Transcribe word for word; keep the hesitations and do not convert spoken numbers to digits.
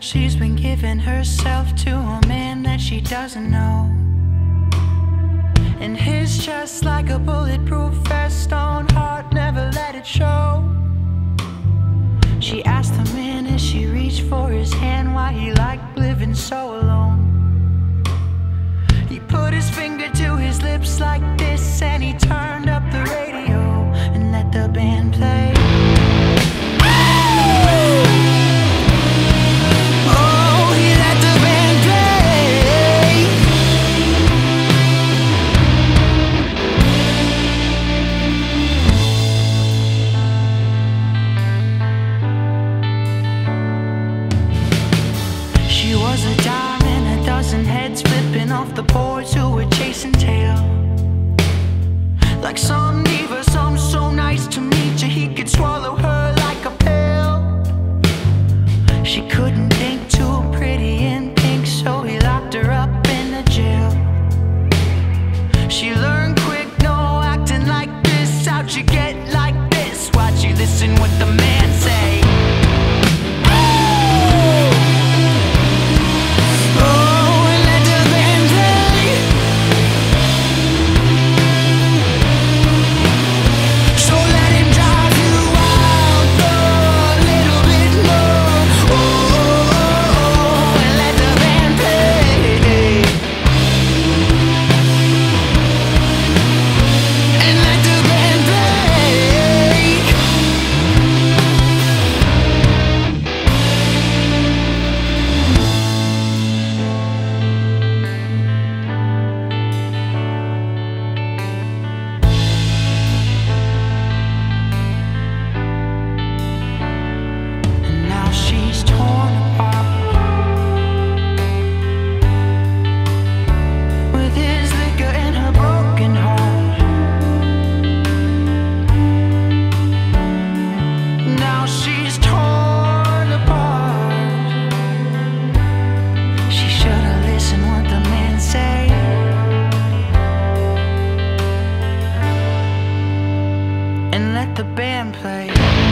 she's been giving herself to a man that she doesn't know. And his chest like a bulletproof vest on heart, never let it show. She asked the man as she reached for his hand why he liked living so alone. He put his finger to his lips like this, and he turned up the radio and let the band play. Off the boards who were chasing tail. Like some diva, some so nice to meet you, he could swallow her like a pill. She couldn't think too pretty in pink, so he locked her up in a jail. She learned quick, no acting like this. How'd you get like this? Why'd you listen what the man say? The band play.